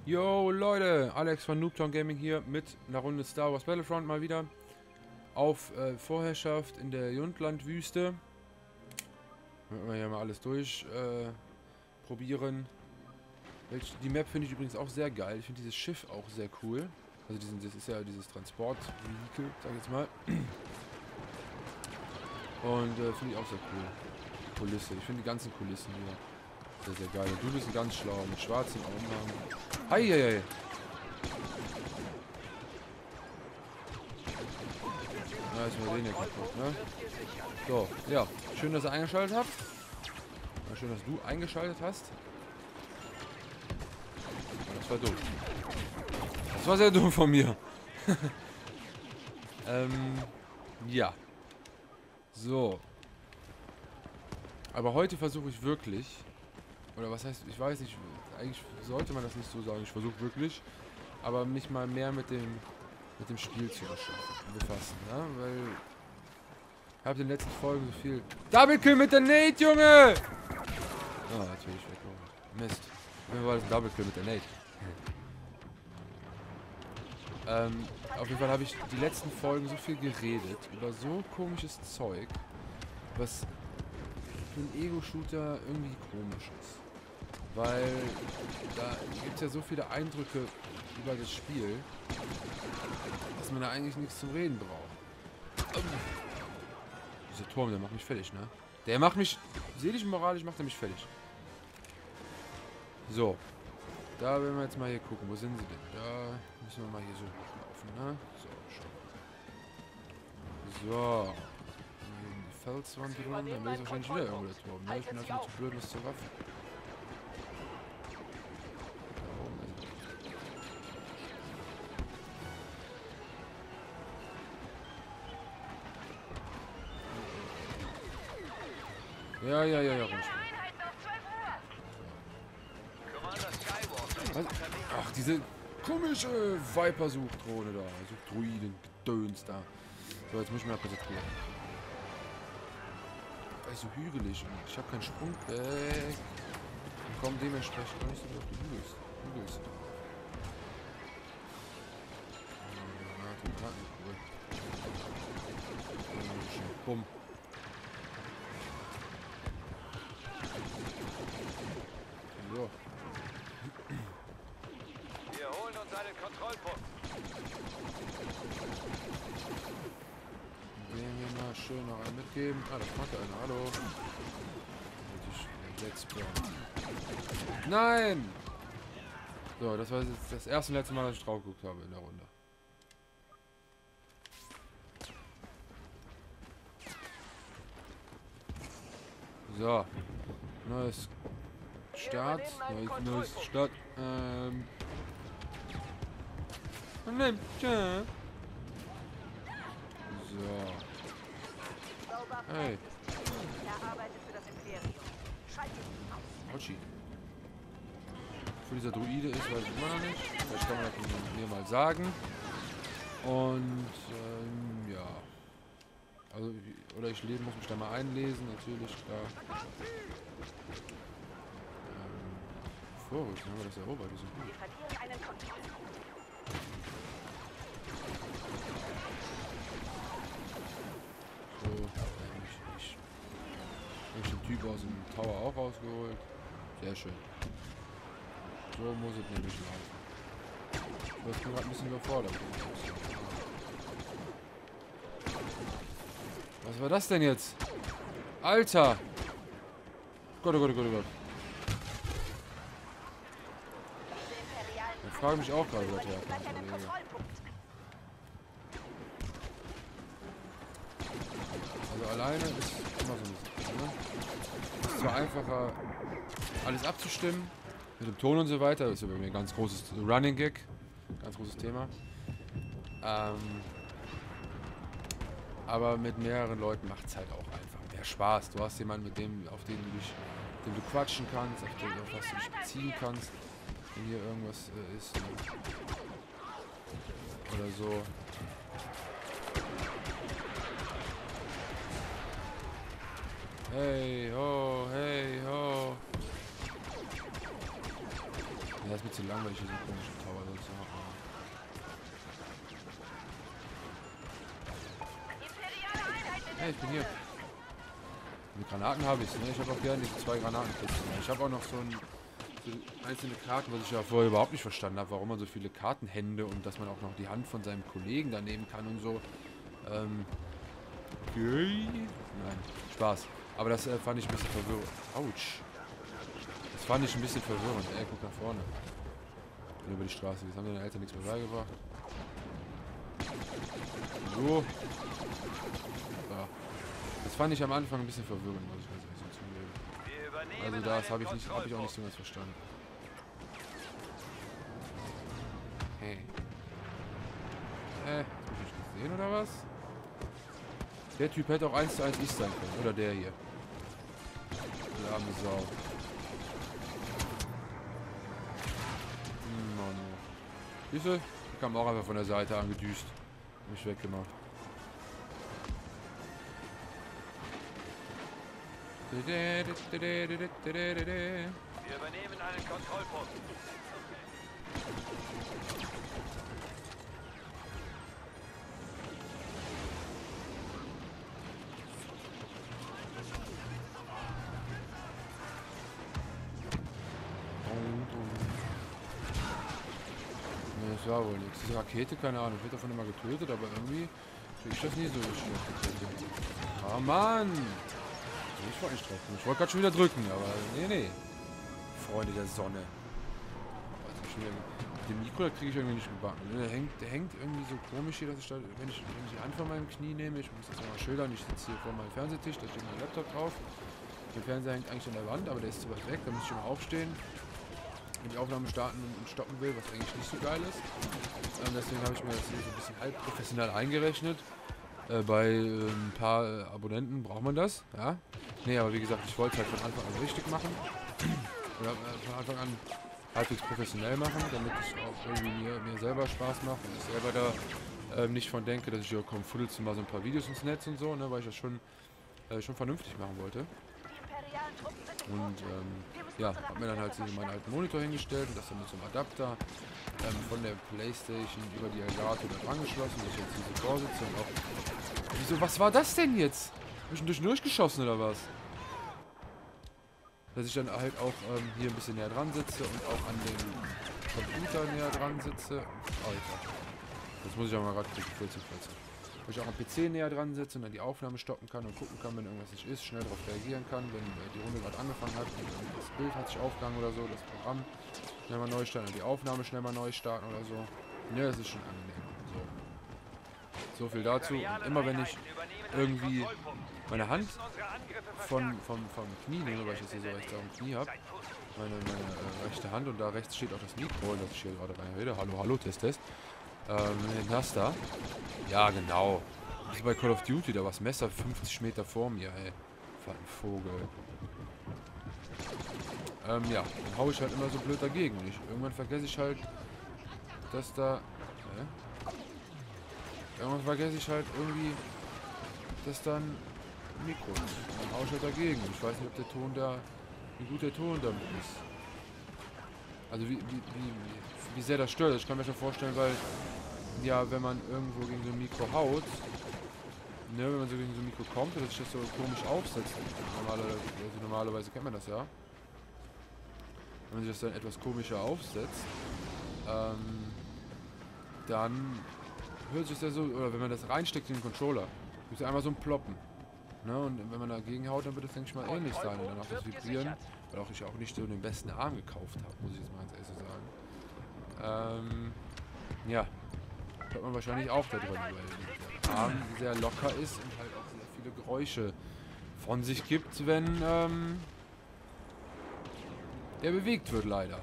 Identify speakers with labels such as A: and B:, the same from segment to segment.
A: Yo Leute, Alex von Noobtown Gaming hier mit einer Runde Star Wars Battlefront mal wieder auf Vorherrschaft in der Jundland-Wüste. Wenn wir hier mal alles durch probieren. Die Map finde ich übrigens auch sehr geil. Ich finde dieses Schiff auch sehr cool. Also das ist ja dieses Transport-Vehikel, sag ich jetzt mal. Und finde ich auch sehr cool. Die Kulisse. Ich finde die ganzen Kulissen hier sehr, sehr geil. Und du bist ganz schlau mit schwarzen Augen. Heieiei. Ja, ist mal den hier kaputt, ne? So, ja. Schön, dass ihr eingeschaltet habt. Ja, schön, dass du eingeschaltet hast. Ja, das war dumm. Das war sehr dumm von mir. Ja. So. Aber heute versuche ich wirklich, oder was heißt, ich weiß nicht, eigentlich sollte man das nicht so sagen, ich versuche wirklich, aber mich mal mehr mit dem Spiel zu befassen, ne? Weil ich habe in den letzten Folgen so viel... Double Kill mit der Nate, Junge! Ah, natürlich weg. Mist. Mir war das ein Double Kill mit der Nate. Auf jeden Fall habe ich die letzten Folgen so viel geredet über so komisches Zeug, was für einen Ego-Shooter irgendwie komisch ist. Weil da gibt es ja so viele Eindrücke über das Spiel, dass man da eigentlich nichts zum Reden braucht. Dieser Turm, der macht mich fertig, ne? Der macht mich, seelisch und moralisch macht er mich fertig. So. Da werden wir jetzt mal hier gucken. Wo sind sie denn? Da müssen wir mal hier so laufen, ne? So, schon. So. Die Felswand dran. Dann ist wahrscheinlich wieder irgendwo der Turm, ne? Ich bin einfach zu blöd, was zu raffen. Da oben ist er. Ja, ruhig. Was? Ach, diese komische Viper-Suchdrohne da. Suchdruiden-Gedöns da. So, jetzt muss ich mir mal konzentrieren. Weil so hügelig und ich habe keinen Sprungback. Und komme dementsprechend auch nicht so auf die Hügels. Cool. Bumm. So.
B: Wir holen uns einen Kontrollpunkt.
A: Den wir mal schön noch einen mitgeben. Ah, das macht einer. Hallo. Nein! So, das war jetzt das erste und letzte Mal, dass ich drauf geguckt habe in der Runde. So. Neues Start. Neues Start. So. Hey. Ochi. Für dieser Druide ist, weiß ich immer noch nicht. Vielleicht kann man das mir mal sagen. Und ja. Also, oder ich muss mich da mal einlesen, natürlich, klar. Vorrücken, haben wir das erobert, die sind gut. So, nicht. Habe ich den Typ aus dem Tower auch rausgeholt. Sehr schön. So muss es nämlich laufen. Ich bin gerade ein bisschen überfordert. Was war das denn jetzt? Alter! Gott, oh Gott, oh Gott, oh Gott. Ich frage mich auch gerade, wo das herkommt. Also alleine ist immer so eine Sache, ne? Ist zwar einfacher, alles abzustimmen, mit dem Ton und so weiter. Das ist ja bei mir ein ganz großes Running Gag. Ganz großes Thema. Aber mit mehreren Leuten macht es halt auch einfach mehr Spaß. Du hast jemanden, mit dem du quatschen kannst, auf was du dich beziehen kannst, wenn hier irgendwas ist. Oder so. Hey ho, hey ho. das ist mir zu langweilig, diese komischen Tower zu machen. Hey, ich bin hier. Die Granaten habe ich, ne? Ich habe auch gerne diese 2 Granatenkisten. Ich habe auch noch so einzelne Karten, was ich ja vorher überhaupt nicht verstanden habe, warum man so viele Kartenhände und dass man auch noch die Hand von seinem Kollegen da nehmen kann und so. Okay. Nein, Spaß. Aber das fand ich ein bisschen verwirrend. Autsch. Das fand ich ein bisschen verwirrend. Ey, guck nach vorne. Ich bin über die Straße. Jetzt haben deine Eltern nichts mehr beigebracht. So. Ja. Das fand ich am Anfang ein bisschen verwirrend, muss ich ganz ehrlich zugeben. Also das habe ich auch nicht so ganz verstanden. Hey. Hab ich nicht gesehen oder was? Der Typ hätte auch 1:1 ich sein können. Oder der hier. Die arme Sau. Mann. Siehst du? Die kam auch einfach von der Seite angedüst. Mich weggemacht.
B: Wir übernehmen einen Kontrollpunkt.
A: Ne, das war wohl nichts. Diese Rakete, keine Ahnung, wird davon immer getötet, aber irgendwie krieg ich das nie so schlecht. Ah, Mann! Ich wollte nicht drücken. Ich wollte gerade schon wieder drücken, aber nee. Freunde der Sonne. Den Mikro, da kriege ich irgendwie nicht gebacken. Der hängt irgendwie so komisch hier, dass ich da, wenn ich die Hand von meinem Knie nehme, ich muss das mal schildern, ich sitze hier vor meinem Fernsehtisch, da steht mein Laptop drauf. Der Fernseher hängt eigentlich an der Wand, aber der ist zu weit weg, da muss ich schon mal aufstehen. Wenn ich Aufnahme starten und stoppen will, was eigentlich nicht so geil ist. Deswegen habe ich mir das hier so ein bisschen halb professionell eingerechnet. Bei ein paar Abonnenten braucht man das, ja. Nee, aber wie gesagt, ich wollte es halt von Anfang an richtig machen. Oder von Anfang an halbwegs professionell machen, damit es auch irgendwie mir selber Spaß macht und ich selber da nicht von denke, dass ich hier komm, fuddelst du mal so ein paar Videos ins Netz und so, ne, weil ich das schon vernünftig machen wollte. Und ja, habe mir dann halt meinen alten Monitor hingestellt und das dann mit so einem Adapter von der Playstation über die Elgato dann angeschlossen, dass ich jetzt hier so vorsitze und auch... Wieso, was war das denn jetzt? Zwischendurch durchgeschossen oder was? Dass ich dann halt auch hier ein bisschen näher dran sitze und auch an dem Computer näher dran sitze. Alter. Das muss ich auch mal gerade 14. Wo ich auch am PC näher dran sitze und dann die Aufnahme stoppen kann und gucken kann, wenn irgendwas nicht ist, schnell darauf reagieren kann, wenn die Runde gerade angefangen hat und das Bild hat sich aufgegangen oder so, das Programm schnell mal neu starten und die Aufnahme schnell mal neu starten oder so. Ja, das ist schon angenehm. So viel dazu. Und immer wenn ich irgendwie meine Hand vom Knie nehme, weil ich jetzt hier so rechts auf dem Knie habe, meine rechte Hand und da rechts steht auch das Mikro, das ich hier gerade reinrede. Hallo, Test. Das da. Ja, genau. Das ist bei Call of Duty, da war das Messer 50 Meter vor mir, ey. Was ein Vogel. Ja, dann hau ich halt immer so blöd dagegen. Und irgendwann vergesse ich halt, dass da... Irgendwann vergesse ich halt irgendwie, dass dann ein Mikro ist. Und dann hau ich halt dagegen. Ich weiß nicht, ob der Ton da... wie gut der Ton damit ist. Also wie sehr das stört. Ich kann mir schon vorstellen, weil... Ja, wenn man irgendwo gegen so ein Mikro haut, ne, wenn man so gegen so ein Mikro kommt, dass sich das so komisch aufsetzt. Normalerweise kennt man das ja. Wenn man sich das dann etwas komischer aufsetzt, dann hört sich das so, oder wenn man das reinsteckt in den Controller, gibt es einmal so ein Ploppen. Ne, und wenn man dagegen haut, dann wird das, denke ich mal, ähnlich sein. Und dann auch das Vibrieren, weil auch ich auch nicht so den besten Arm gekauft habe, muss ich jetzt mal ganz ehrlich so sagen. Ja. Hört man wahrscheinlich auch da drin, weil der Arm sehr locker ist und halt auch sehr viele Geräusche von sich gibt, wenn der bewegt wird, leider.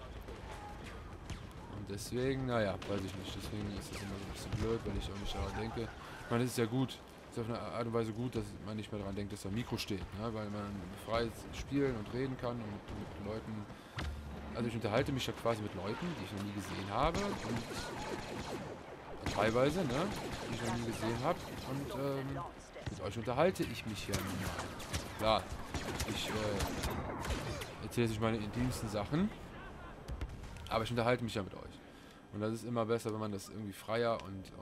A: Und deswegen, naja, weiß ich nicht. Deswegen ist das immer so ein bisschen blöd, weil ich auch nicht daran denke. Ich meine, es ist ja gut, es ist auf eine Art und Weise gut, dass man nicht mehr daran denkt, dass da ein Mikro steht, ne? Weil man frei spielen und reden kann und mit Leuten. Also ich unterhalte mich ja quasi mit Leuten, die ich noch nie gesehen habe und teilweise, ne, die ich noch nie gesehen habe. Und mit euch unterhalte ich mich ja nun mal. Klar, ich erzähle euch meine intimsten Sachen. Aber ich unterhalte mich ja mit euch. Und das ist immer besser, wenn man das irgendwie freier und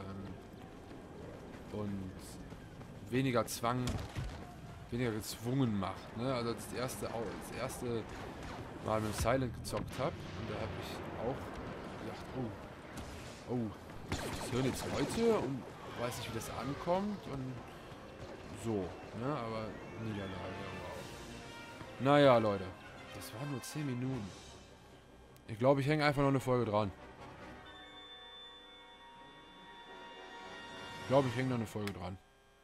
A: weniger weniger gezwungen macht. Ne? Also das erste Mal mit Silent gezockt habe und da habe ich auch gedacht, oh, das hören jetzt Leute und weiß nicht, wie das ankommt und so, ne? Aber Niederlage, wow. Naja, Leute, das waren nur 10 Minuten. Ich glaube, ich hänge einfach noch eine Folge dran. Ich glaube, ich hänge noch eine Folge dran.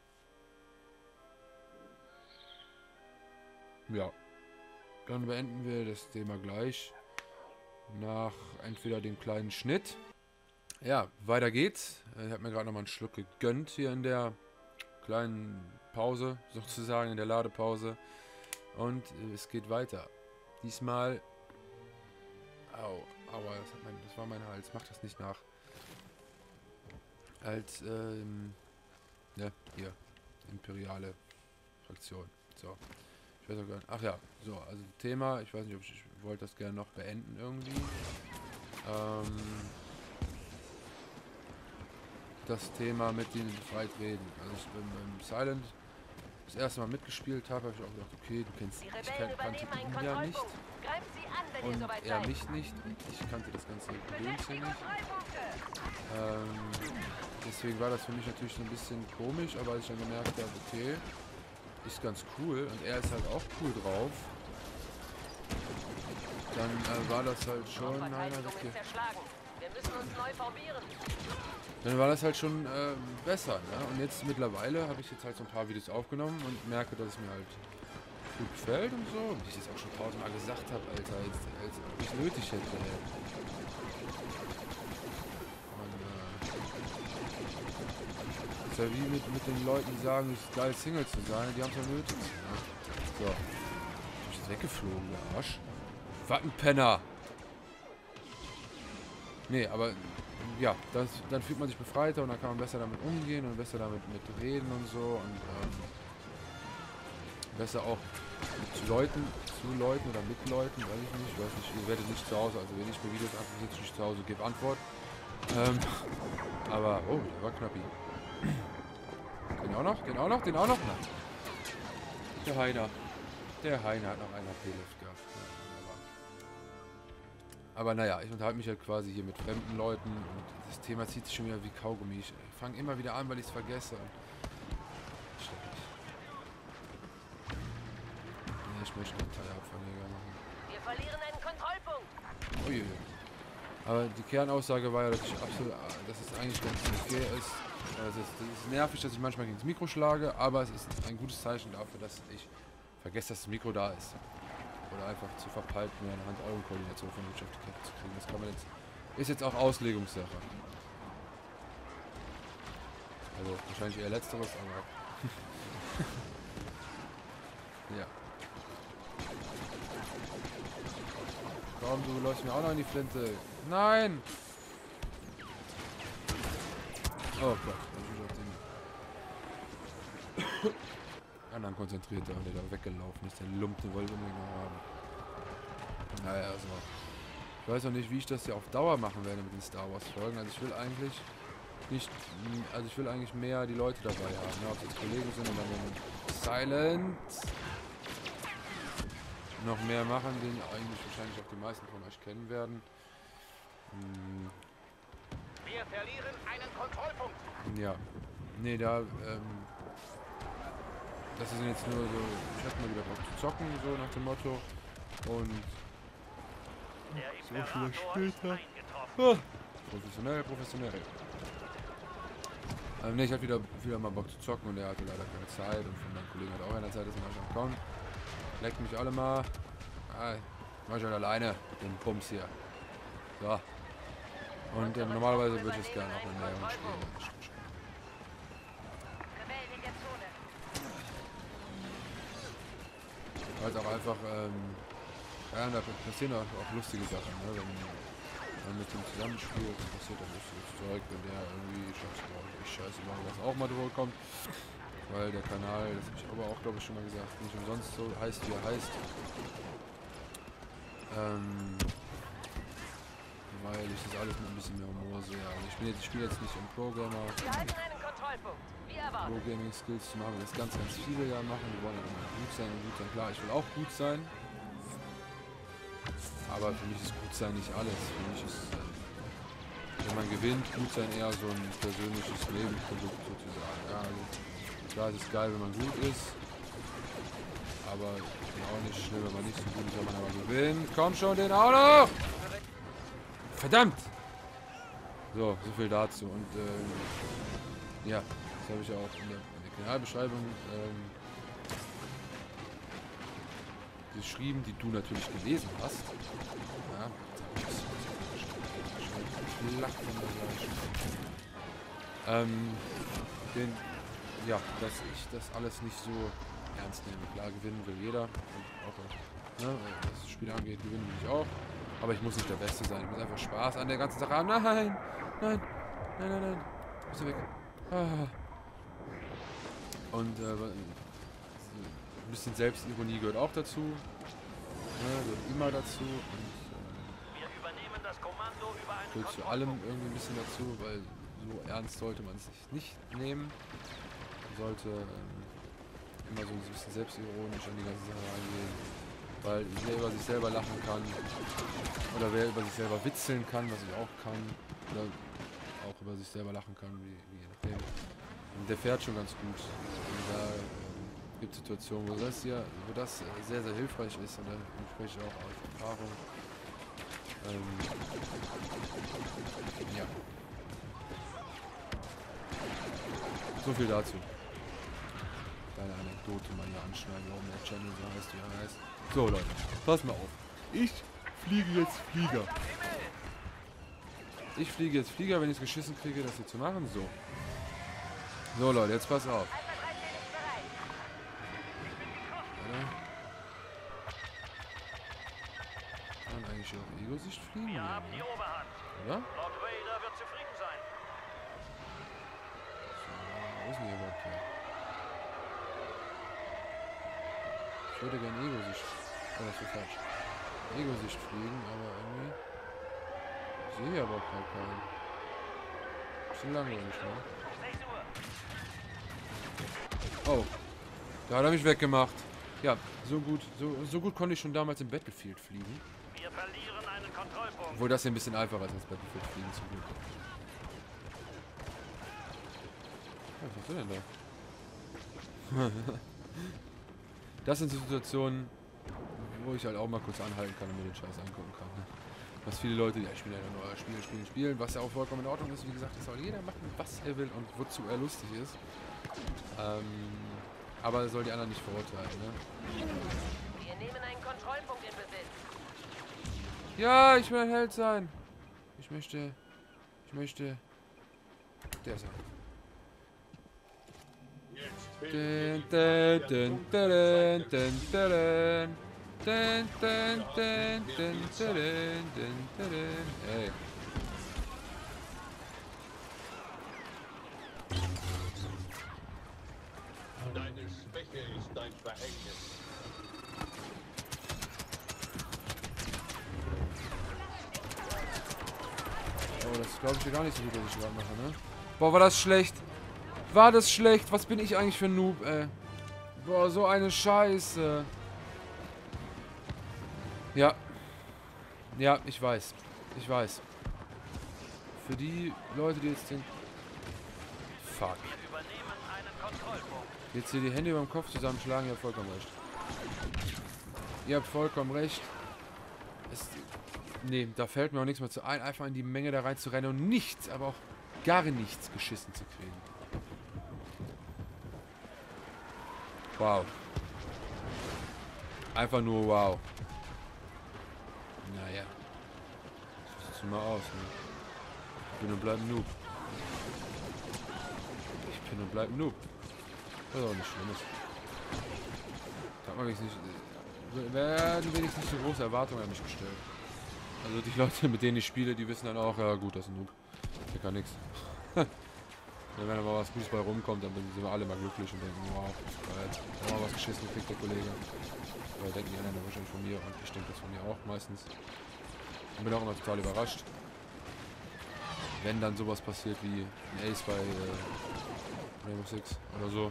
A: Ja. Dann beenden wir das Thema gleich. Nach entweder dem kleinen Schnitt. Ja, weiter geht's. Ich habe mir gerade nochmal einen Schluck gegönnt hier in der kleinen Pause, sozusagen, in der Ladepause. Und es geht weiter. Diesmal... Aua, das war mein Hals. Mach das nicht nach. Als, ne, hier. Imperiale Fraktion. So. Ich weiß auch gar nicht. Ach ja, so, also Thema, ich weiß nicht, ob ich wollte das gerne noch beenden irgendwie. Das Thema mit den befreit reden. Also ich bin beim Silent das erste Mal mitgespielt habe, habe ich auch gedacht, okay, du kennst, ich kannte ihn ja nicht. Und er mich nicht. Und ich kannte das ganze Gedöns hier nicht. Deswegen war das für mich natürlich so ein bisschen komisch, aber als ich dann gemerkt habe, okay, ist ganz cool und er ist halt auch cool drauf, dann war das halt schon... Dann war das halt schon besser, ne? Und jetzt mittlerweile habe ich jetzt halt so ein paar Videos aufgenommen und merke, dass es mir halt gut gefällt und so. Wie ich das auch schon 1000-mal gesagt habe, Alter, als ob ich nötig hätte. Ist ja wie mit den Leuten, die sagen, es ist geil, Single zu sein, die haben es ja nötig. Ne? So. Ich bin weggeflogen, der Arsch. Was ein Penner! Nee, aber ja, dann fühlt man sich befreiter und dann kann man besser damit umgehen und besser damit reden und so und besser auch zu Leuten oder mit Leuten, weiß ich nicht, ihr werdet nicht zu Hause, also wenn ich mir Videos angucke, sitze ich zu Hause, gebe Antwort. Aber, oh, der war knappi. Den auch noch? Nein. Der Heiner hat noch einen HP-Lift gehabt. Aber naja, ich unterhalte mich halt quasi hier mit fremden Leuten und das Thema zieht sich schon wieder wie Kaugummi. Ich fange immer wieder an, weil ich es vergesse. Nee, ich möchte einen Teilabverleger machen.
C: Wir verlieren einen Kontrollpunkt.
A: Ui. Aber die Kernaussage war ja, dass es eigentlich ganz okay ist. Also es ist nervig, dass ich manchmal gegen das Mikro schlage, aber es ist ein gutes Zeichen dafür, dass ich vergesse, dass das Mikro da ist. Oder einfach zu verpeilt, mir eine Hand-Augen-Koordination von der Wirtschaft zu kriegen. Das kann man jetzt. Ist jetzt auch Auslegungssache. Also wahrscheinlich eher letzteres, aber. Ja. Komm, du läufst mir auch noch in die Flinte. Nein! Oh Gott, ich auf den anderen konzentriert, der da weggelaufen ist. Der Lump, den wollte ich unbedingt noch haben. Naja, also. Ich weiß noch nicht, wie ich das ja auf Dauer machen werde mit den Star Wars Folgen. Also ich will eigentlich nicht. Also ich will eigentlich mehr die Leute dabei haben. Ne? Ob es jetzt Kollegen sind oder den Silent noch mehr machen, den eigentlich wahrscheinlich auch die meisten von euch kennen werden.
B: Wir verlieren einen Kontrollpunkt.
A: Ja. Nee, das ist jetzt nur so, ich hab mal wieder Bock zu zocken, so nach dem Motto. Und so viel später. Oh, professionell. Ne, ich hatte wieder mal Bock zu zocken und er hatte leider keine Zeit und von meinem Kollegen hat auch keine Zeit, dass man schon kommt. Leckt mich alle mal. Mach ich halt alleine mit dem Bums hier. So. Und normalerweise würde ich es gerne auch in der Nähe spielen. Weil es auch einfach, ja, da passieren auch lustige Sachen, ne? Wenn man mit dem zusammenspielt, dann passiert auch lustiges Zeug, wenn der irgendwie scheiße machen, was auch mal drüber kommt. Weil der Kanal, das habe ich aber auch, glaube ich, schon mal gesagt, nicht umsonst so heißt, wie er heißt. weil ich das alles mit ein bisschen mehr Humor sehe. Also ich spiele jetzt nicht im Pro-Gamer.
C: Wir halten einen Kontrollpunkt. Wie erwartet.
A: Pro-Gaming-Skills zu machen, das ganz viele ja machen. Die wollen ja immer gut sein und gut sein. Klar, ich will auch gut sein. Aber für mich ist gut sein nicht alles. Für mich ist, wenn man gewinnt, gut sein eher so ein persönliches Nebenprodukt sozusagen. Ja, also, klar, es ist geil, wenn man gut ist. Aber auch nicht schlimm, wenn man nicht so gut ist, wenn man aber gewinnt. Komm schon, den auch noch! Verdammt! So viel dazu. Und ja, das habe ich ja auch in der Kanalbeschreibung geschrieben, die du natürlich gelesen hast. Ja, ja, dass ich das alles nicht so ernst nehme. Klar, gewinnen will jeder. Und auch, ne, was das Spiel angeht, gewinnen will ich auch. Aber ich muss nicht der Beste sein. Ich muss einfach Spaß an der ganzen Sache haben. Nein! Nein! Nein, nein, nein! Bist du weg? Ah. Und ein bisschen Selbstironie gehört auch dazu. Gehört immer dazu. Und
B: Wir übernehmen das Kommando über einen
A: gehört zu allem irgendwie ein bisschen dazu, weil so ernst sollte man es sich nicht nehmen. Man sollte immer so ein bisschen selbstironisch an die ganze Sache rangehen. Weil wer über sich selber lachen kann, oder wer über sich selber witzeln kann, was ich auch kann, oder auch über sich selber lachen kann, wie je nachdem. Und der fährt schon ganz gut. Und da gibt es Situationen, wo das sehr, sehr hilfreich ist, und da spreche ich auch aus Erfahrung. Ja. So viel dazu. Kleine Anekdote mal hier anschneiden, warum der Channel so heißt, wie er heißt. So Leute, pass mal auf. Ich fliege jetzt Flieger. Ich fliege jetzt Flieger, wenn ich es geschissen kriege, das hier zu machen. So. So Leute, jetzt pass auf. Kann man eigentlich auf Ego-Sicht fliegen?
B: Wir haben die Oberhand.
A: Oder?
B: Lord Vader wird zufrieden sein.
A: Wo ist denn hier überhaupt her? Ich würde gerne Ego-Sicht. Oh, das ist falsch. Ego-Sicht fliegen, aber irgendwie. Ich sehe hier überhaupt keinen. Bisschen langweilig, ne?
B: 6 Uhr.
A: Oh. Da hat er mich weggemacht. Ja, so gut konnte ich schon damals im Battlefield fliegen.
B: Wir verlieren einen Kontrollpunkt.
A: Obwohl das hier ein bisschen einfacher ist als Battlefield fliegen zum Glück. Was machst du denn da? Das sind so Situationen, wo ich halt auch mal kurz anhalten kann und mir den Scheiß angucken kann. Ne? Was viele Leute, ja, ich will ja nur spielen, was ja auch vollkommen in Ordnung ist. Wie gesagt, das soll jeder machen, was er will und wozu er lustig ist. Aber soll die anderen nicht verurteilen, ne?
C: Wir nehmen einen Kontrollpunkt in Besitz.
A: Ja, ich will ein Held sein. Ich möchte der sein. Dun, dun, dun, dun, dun, dun, dun, dun, dun, dun, dun, dun, dun. Hey.
D: Deine Schwäche ist dein Verhängnis.
A: Oh, das glaube ich gar nicht so gut, was ich gerade mache, ne? Boah, war das schlecht. War das schlecht? Was bin ich eigentlich für ein Noob, ey? Boah, so eine Scheiße. Ja. Ja, ich weiß. Ich weiß. Für die Leute, die jetzt den... Fuck.
B: Wir übernehmen einen Kontrollpunkt.
A: Jetzt hier die Hände über dem Kopf zusammenschlagen, ihr habt vollkommen recht. Ihr habt vollkommen recht. Nee, da fällt mir auch nichts mehr zu ein, einfach in die Menge da rein zu rennen und nichts, aber auch gar nichts geschissen zu kriegen. Wow. Einfach nur wow. Naja. Das sieht mal aus, ne? Ich bin und bleib ein Noob. Ich bin und bleib ein Noob. Das ist auch nicht Schlimmes. Da hat man wenigstens nicht... Werden wenigstens nicht so große Erwartungen an mich gestellt. Also die Leute, mit denen ich spiele, die wissen dann auch, ja gut, das ist ein Noob. Der kann nix. Wenn aber was Gutes bei rumkommt, dann sind wir alle mal glücklich und denken, wow, geil. Da war was geschissen gekriegt, der Kollege. Weil denken die anderen wahrscheinlich von mir und ich denke das von mir auch meistens. Und bin auch immer total überrascht. Wenn dann sowas passiert wie ein Ace bei Rainbow Six oder so.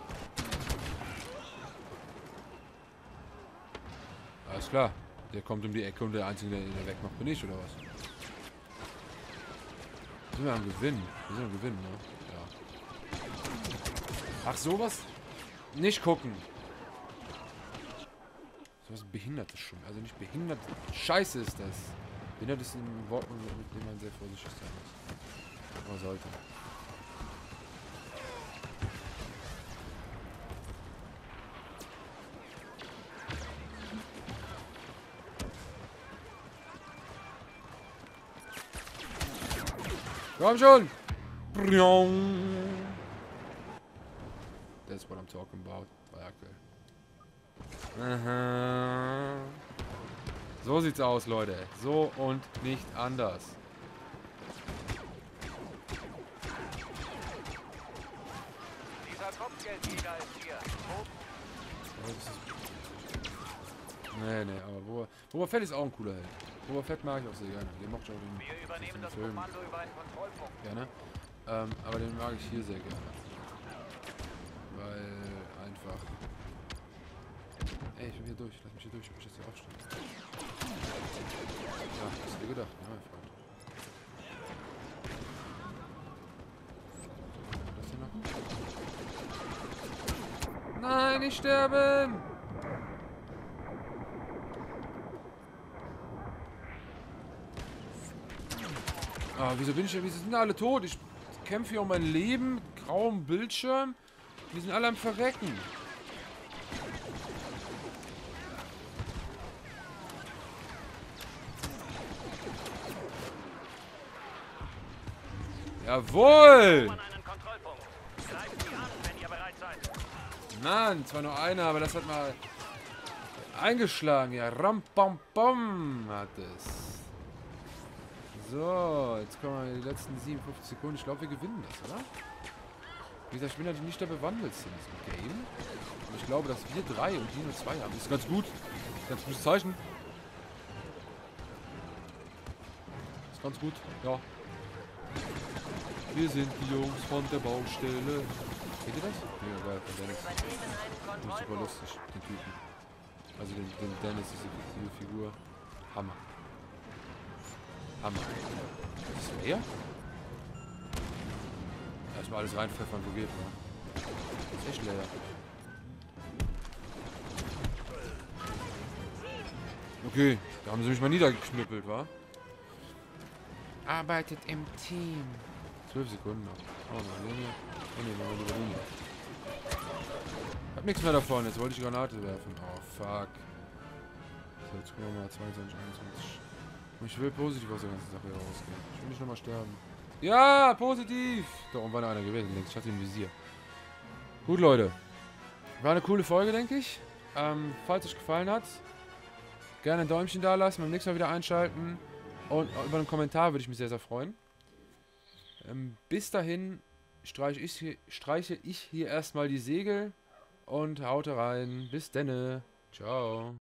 A: Alles klar. Der kommt um die Ecke und der Einzige, der ihn wegmacht, bin ich, oder was? Sind wir am Gewinn? Wir sind am Gewinn, ne? Ja. Ach, sowas? Nicht gucken. Sowas Behindertes schon. Also nicht behindert. Scheiße ist das. Behindert ist ein Wort, mit dem man sehr vorsichtig sein muss. Aber sollte. Komm schon! That's what I'm talking about. Aha. So sieht's aus, Leute. So und nicht anders.
B: Dieser Kopfgeldjäger ist hier.
A: Nee, aber Boba Fett ist auch ein cooler Held. Boba Fett mag ich auch sehr gerne. Den mochte ich auch den,
B: Wir übernehmen das
A: Film
B: Kommando über einen Kontrollpunkt.
A: gerne. Aber den mag ich hier sehr gerne. Weil einfach... Ey, ich bin hier durch. Lass mich hier durch. Ich muss jetzt hier aufstehen. Ja, hast du dir gedacht, ja, mein Freund. Das hier noch? Nein, nicht sterben! Ah, wieso sind alle tot? Ich kämpfe hier um mein Leben, grauem Bildschirm. Wir sind alle am Verrecken. Jawohl!
B: An einen Kontrollpunkt. Greift sie an, wenn ihr bereit seid.
A: Mann, zwar nur einer, aber das hat mal eingeschlagen. Ja, ram pam pam hat es. So, jetzt kommen wir in die letzten 57 Sekunden. Ich glaube, wir gewinnen das, oder? Wie gesagt, ich bin halt nicht der Bewandelste in diesem Game. Aber ich glaube, dass wir 3 und die nur 2 haben. Das ist ganz gut. Ganz gutes Zeichen. Das ist ganz gut, ja. Wir sind die Jungs von der Baustelle. Kennt ihr das? Mega geil, von Dennis.
C: Übernehmen einen
A: Das ist super
C: Kontrollpunkt.
A: lustig, den Typen. Also den Dennis, diese fiktive Figur. Hammer. Hammer. Ist das leer? Erstmal alles reinpfeffern, wo geht, ne? Ist echt leer. Okay, da haben sie mich mal niedergeknüppelt, wa? Arbeitet im Team. 12 Sekunden noch. Oh, mal Linie. Oh ne, mal lieber Linie. Hab nichts mehr davon, jetzt wollte ich Granate werfen. Oh, fuck. So, jetzt gucken wir mal 22, 21. Ich will positiv aus der ganzen Sache rausgehen. Ich will nicht nochmal sterben. Ja, positiv! Da oben war noch einer gewesen, links. Ich hatte ihn im Visier. Gut, Leute. War eine coole Folge, denke ich. Falls euch gefallen hat, gerne ein Däumchen da lassen, beim nächsten Mal wieder einschalten. Und über einen Kommentar würde ich mich sehr, sehr freuen. Bis dahin streiche ich hier erstmal die Segel und haut rein. Bis denne. Ciao.